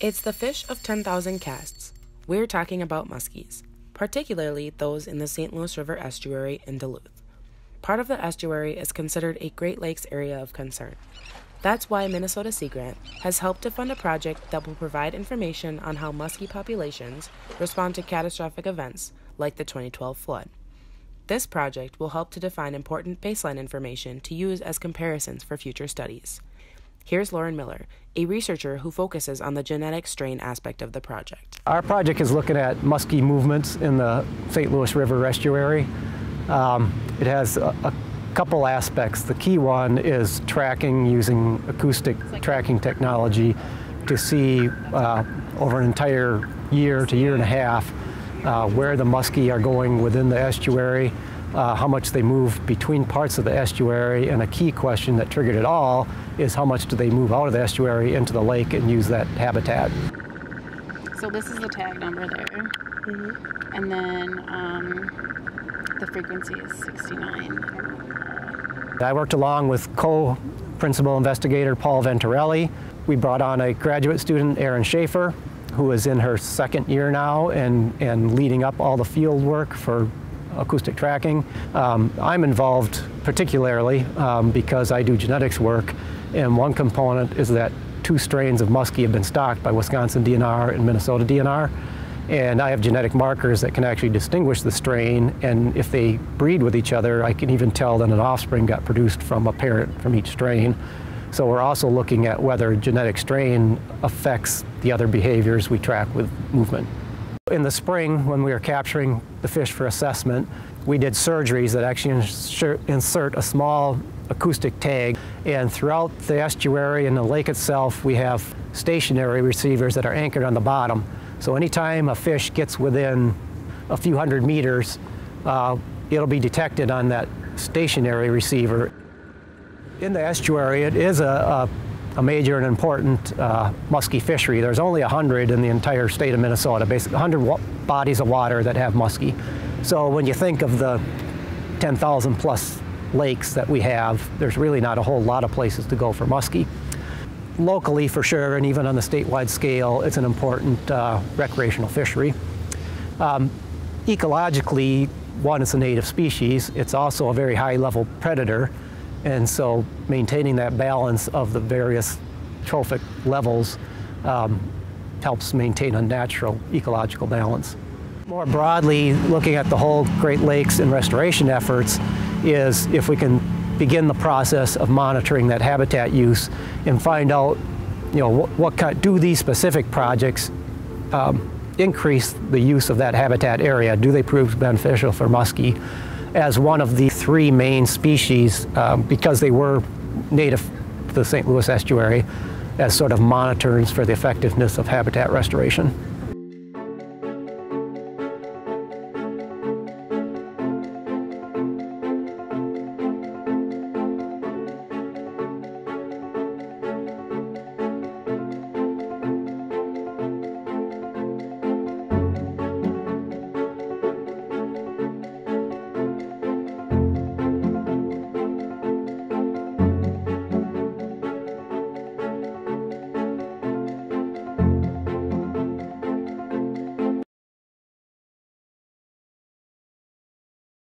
It's the fish of 10,000 casts. We're talking about muskies, particularly those in the St. Louis River estuary in Duluth. Part of the estuary is considered a Great Lakes area of concern. That's why Minnesota Sea Grant has helped to fund a project that will provide information on how muskie populations respond to catastrophic events like the 2012 flood. This project will help to define important baseline information to use as comparisons for future studies. Here's Loren Miller, a researcher who focuses on the genetic strain aspect of the project. Our project is looking at muskie movements in the St. Louis River estuary. It has a couple aspects. The key one is tracking using acoustic tracking technology to see over an entire year to year and a half where the muskie are going within the estuary, how much they move between parts of the estuary, and a key question that triggered it all is how much do they move out of the estuary into the lake and use that habitat. So this is the tag number there, and then the frequency is 69. I worked along with co-principal investigator Paul Venturelli. We brought on a graduate student, Erin Schaefer, who is in her second year now and leading up all the field work for acoustic tracking. I'm involved particularly because I do genetics work, and one component is that 2 strains of muskie have been stocked by Wisconsin DNR and Minnesota DNR, and I have genetic markers that can actually distinguish the strain, and if they breed with each other, I can even tell that an offspring got produced from a parent from each strain. So we're also looking at whether genetic strain affects the other behaviors we track with movement. In the spring, when we were capturing the fish for assessment, we did surgeries that actually insert a small acoustic tag, and throughout the estuary and the lake itself, we have stationary receivers that are anchored on the bottom. So anytime a fish gets within a few hundred meters, it'll be detected on that stationary receiver. In the estuary, it is a major and important muskie fishery. There's only 100 in the entire state of Minnesota, basically 100 bodies of water that have muskie. So when you think of the 10,000 plus lakes that we have, there's really not a whole lot of places to go for muskie. Locally, for sure, and even on the statewide scale, it's an important recreational fishery. Ecologically, one, it's a native species. It's also a very high-level predator, and so maintaining that balance of the various trophic levels helps maintain a natural ecological balance. More broadly, looking at the whole Great Lakes and restoration efforts is if we can begin the process of monitoring that habitat use and find out, do these specific projects increase the use of that habitat area? Do they prove beneficial for muskie as one of the 3 main species because they were native to the St. Louis estuary as sort of monitors for the effectiveness of habitat restoration?